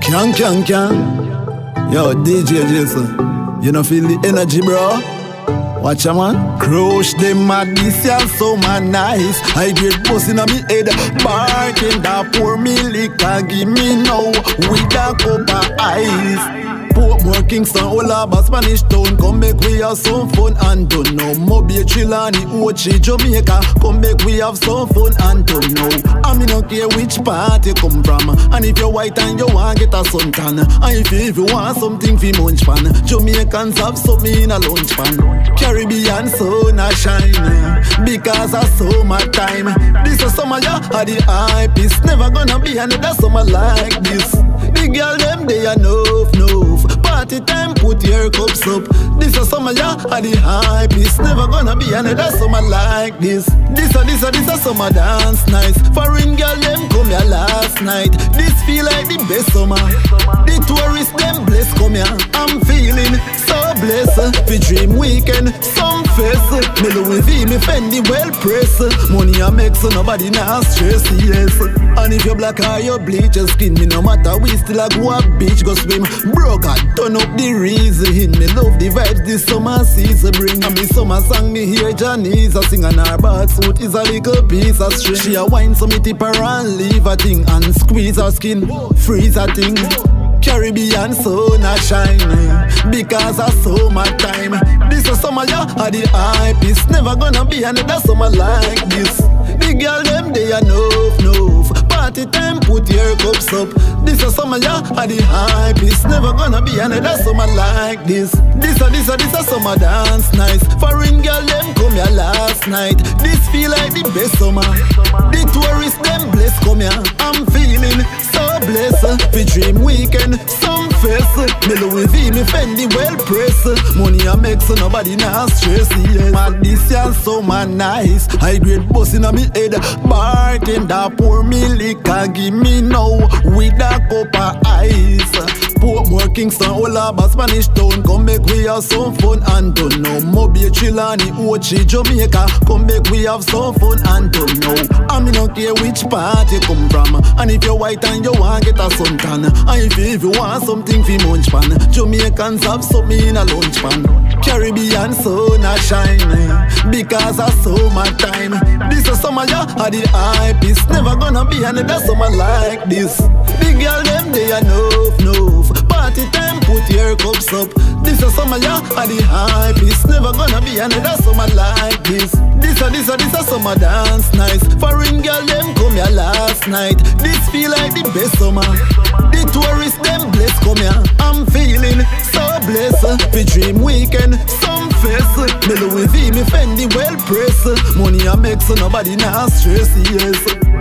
Can. Yo, DJ Jason, you know feel the energy, bro? Watch ya, man. Crush them mad, this ya so man nice. I get bust inna me head, barking that pour me liquor, give me now with a cup of ice. Portmore, Kingston, all about Spanish town. Come make we have some fun and don't know. Moby, Trelawney, Ochi, Jamaica. Come make we have some fun and don't know. I mean, don't care which part you come from. And if you're white and you want get a suntan. And if you want something for munch pan, Jamaicans have something in a lunch pan. Caribbean sun a shine because of summertime. This is summer, yeah, the hype is never gonna be another summer like this. The girl them they are enough. Party time, put your cups up. This is summer, yeah, the hype is never gonna be another summer like this. This a summer dance nice. Foreign girl them come here last night. This feel like the best summer. The tourists them bless come here. I'm feeling so blessed. For dream weekend, some face. Me Louis V, me Fendi well press. Money I make so nobody now stress, yes. And if you black or you bleach your skin, me no matter we still a go up beach go swim. Broke out, turn up the reason. Me love the vibes this summer season bring. And me summer song me hear Janice a sing and her bad suit is a little piece of string. She a wine so me tip her and leave a thing and squeeze her skin, freeze her thing. Caribbean sun a shine because of summertime. This is summer, yeah, the hype is never gonna be another summer like this. The girl them they are enough. Party time, put your cups up. This is summer, yeah, the hype is never gonna be another summer like this. This a summer dance nice. Foreign girl them come here last night. This feel like the best summer. The tourists them bless come here. I'm feeling so blessed. For dream weekend, some face. Me Louis V, me Fendi well press. Money I make so nobody now stress, yes. Man, this year summer nice. I great bust inna me head, barking that pour me liquor, give me now with a cup of ice. Portmore, Kingston, all about Spanish town. Come make we have some fun and don't know. Moby, Trelawney, Ochi, Jamaica. Come make we have some fun and don't know. I mean, don't care which part you come from. And if you're white and you want get a suntan. And if you want something for munch pan, Jamaicans have something in a lunch pan. Caribbean sun a shine because of summertime. This is summer, yeah, the hype is never gonna be another summer like this. The girl them they are enough. Party time, put your cups up. This is summer, yeah, the hype is never gonna be another summer like this. This a summer dance nice. Foreign girl them come here last night. This feel like the best summer. The tourists them bless come here. I'm feeling so blessed. For dream weekend, some face. Me Louis V, me Fendi well press. Money I make so nobody now stress, yes.